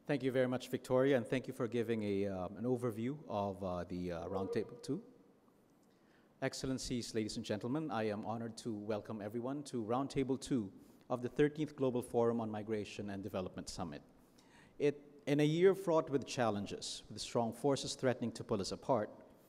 Thank you very much, Victoria, and thank you for giving an overview of the Roundtable 2. Excellencies, ladies and gentlemen, I am honored to welcome everyone to Roundtable 2 of the 13th Global Forum on Migration and Development Summit. In a year fraught with challenges, with strong forces threatening to pull us apart,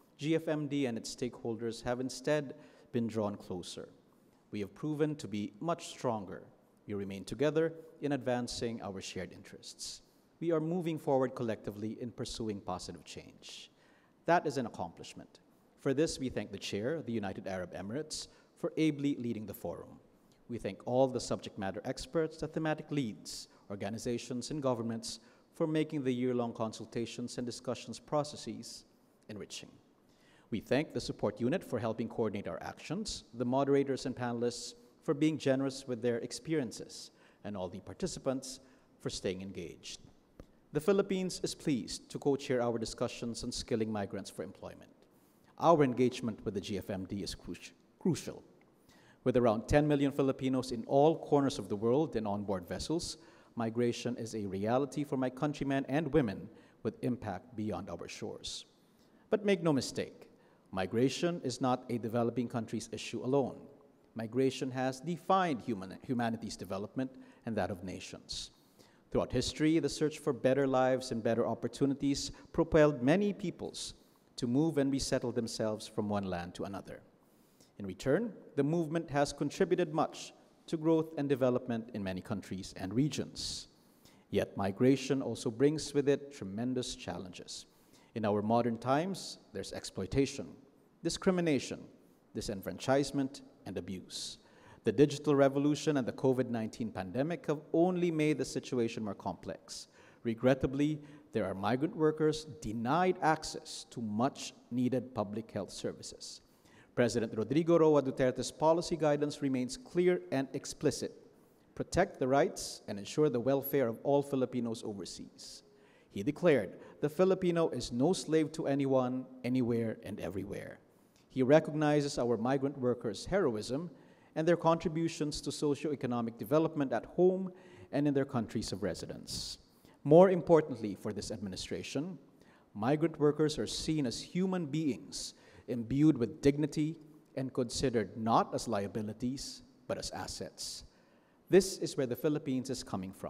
GFMD and its stakeholders have instead been drawn closer. We have proven to be much stronger. We remain together in advancing our shared interests. We are moving forward collectively in pursuing positive change. That is an accomplishment. For this, we thank the Chair of the United Arab Emirates for ably leading the forum. We thank all the subject matter experts, the thematic leads, organizations, and governments for making the year-long consultations and discussions processes enriching. We thank the support unit for helping coordinate our actions, the moderators and panelists for being generous with their experiences, and all the participants for staying engaged. The Philippines is pleased to co-chair our discussions on skilling migrants for employment. Our engagement with the GFMD is crucial. With around 10 million Filipinos in all corners of the world and on-board vessels, migration is a reality for my countrymen and women with impact beyond our shores. But make no mistake, migration is not a developing country's issue alone. Migration has defined humanity's development and that of nations. Throughout history, the search for better lives and better opportunities propelled many peoples to move and resettle themselves from one land to another. In return, the movement has contributed much to growth and development in many countries and regions. Yet migration also brings with it tremendous challenges. In our modern times, there's exploitation, discrimination, disenfranchisement, and abuse. The digital revolution and the COVID-19 pandemic have only made the situation more complex. Regrettably, there are migrant workers denied access to much-needed public health services. President Rodrigo Roa Duterte's policy guidance remains clear and explicit. Protect the rights and ensure the welfare of all Filipinos overseas. He declared, the Filipino is no slave to anyone, anywhere, and everywhere. He recognizes our migrant workers' heroism and their contributions to socio-economic development at home and in their countries of residence. More importantly for this administration, migrant workers are seen as human beings imbued with dignity and considered not as liabilities, but as assets. This is where the Philippines is coming from.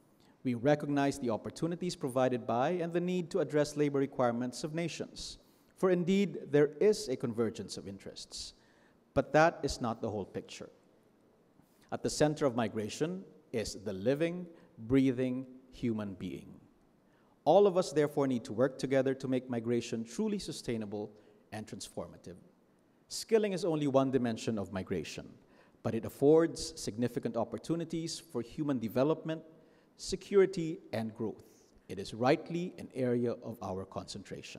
We recognize the opportunities provided by and the need to address labor requirements of nations. For indeed, there is a convergence of interests. But that is not the whole picture. At the center of migration is the living, breathing human being. All of us therefore need to work together to make migration truly sustainable and transformative. Skilling is only one dimension of migration, but it affords significant opportunities for human development, security, and growth. It is rightly an area of our concentration.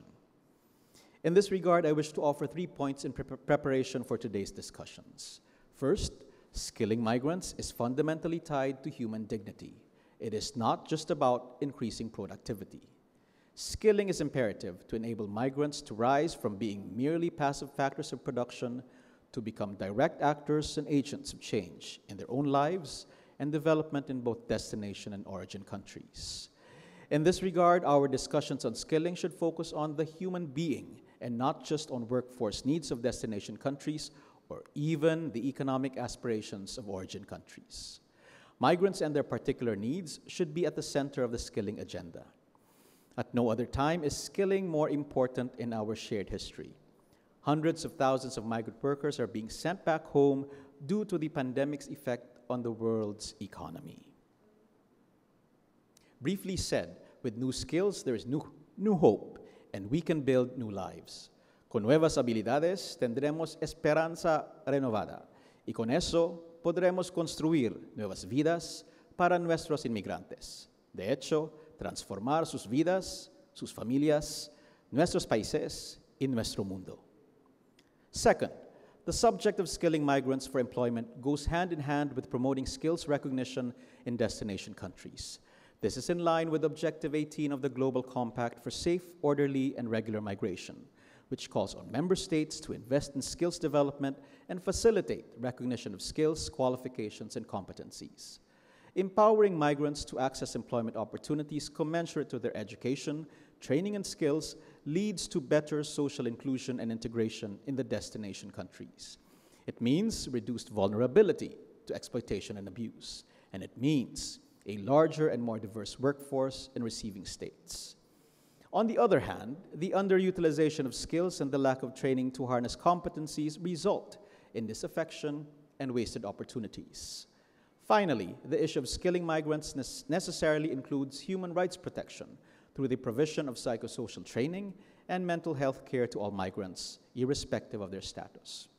In this regard, I wish to offer 3 points in preparation for today's discussions. First, skilling migrants is fundamentally tied to human dignity. It is not just about increasing productivity. Skilling is imperative to enable migrants to rise from being merely passive factors of production to become direct actors and agents of change in their own lives and development in both destination and origin countries. In this regard, our discussions on skilling should focus on the human being and not just on workforce needs of destination countries or even the economic aspirations of origin countries. Migrants and their particular needs should be at the center of the skilling agenda. At no other time is skilling more important in our shared history. Hundreds of thousands of migrant workers are being sent back home due to the pandemic's effect on the world's economy. Briefly said, with new skills, there is new hope, and we can build new lives. Con nuevas habilidades tendremos esperanza renovada, y con eso podremos construir nuevas vidas para nuestros inmigrantes. De hecho, transformar sus vidas, sus familias, nuestros países y nuestro mundo. Second, the subject of skilling migrants for employment goes hand in hand with promoting skills recognition in destination countries. This is in line with Objective 18 of the Global Compact for Safe, Orderly, and Regular Migration, which calls on member states to invest in skills development and facilitate recognition of skills, qualifications, and competencies. empowering migrants to access employment opportunities commensurate to their education, training, and skills leads to better social inclusion and integration in the destination countries. It means reduced vulnerability to exploitation and abuse, and it means a larger and more diverse workforce in receiving states. On the other hand, the underutilization of skills and the lack of training to harness competencies result in disaffection and wasted opportunities. Finally, the issue of skilling migrants necessarily includes human rights protection through the provision of psychosocial training and mental health care to all migrants, irrespective of their status.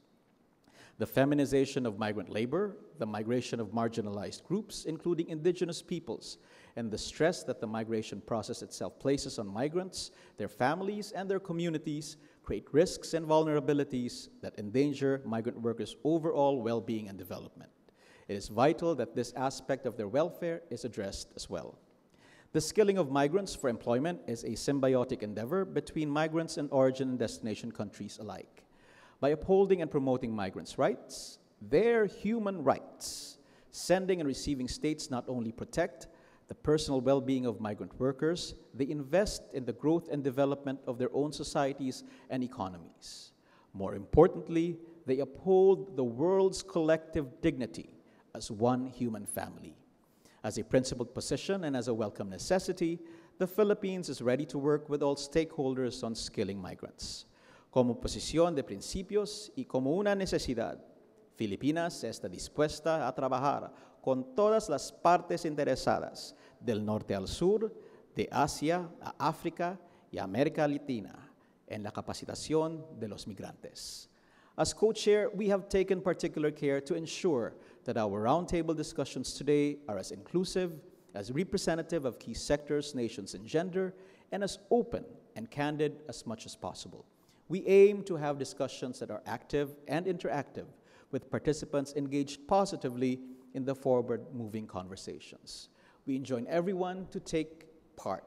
The feminization of migrant labor, the migration of marginalized groups, including indigenous peoples, and the stress that the migration process itself places on migrants, their families, and their communities create risks and vulnerabilities that endanger migrant workers' overall well-being and development. It is vital that this aspect of their welfare is addressed as well. The skilling of migrants for employment is a symbiotic endeavor between migrants and origin and destination countries alike. By upholding and promoting migrants' rights, their human rights, sending and receiving states not only protect the personal well-being of migrant workers, they invest in the growth and development of their own societies and economies. More importantly, they uphold the world's collective dignity as one human family. As a principled position and as a welcome necessity, the Philippines is ready to work with all stakeholders on skilling migrants. Como posición de principios y como una necesidad, Filipinas está dispuesta a trabajar con todas las partes interesadas, del norte al sur, de Asia a África y América Latina, en la capacitación de los migrantes. As co-chair, we have taken particular care to ensure that our roundtable discussions today are as inclusive, as representative of key sectors, nations, and gender, and as open and candid as much as possible. We aim to have discussions that are active and interactive, with participants engaged positively in the forward-moving conversations. We enjoin everyone to take part,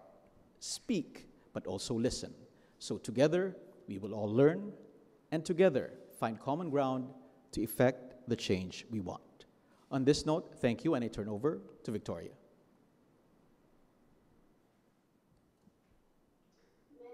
speak, but also listen. So together, we will all learn, and together find common ground to effect the change we want. On this note, thank you, and I turn over to Victoria.